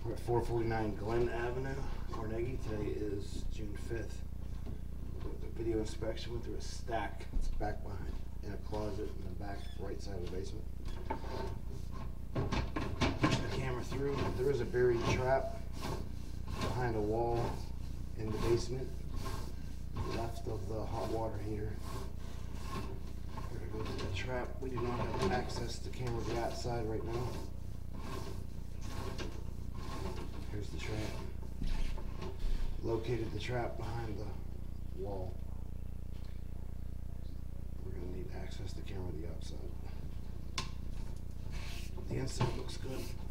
We're at 449 Glen Avenue, Carnegie. Today is June 5th. The video inspection went through a stack. It's back behind in a closet in the back right side of the basement. Push the camera through. There is a buried trap behind a wall in the basement, left of the hot water heater. We're going to go to the trap. We do not have access to camera the outside right now. Here's the trap. Located the trap behind the wall. We're going to need access to camera the outside. The inside looks good.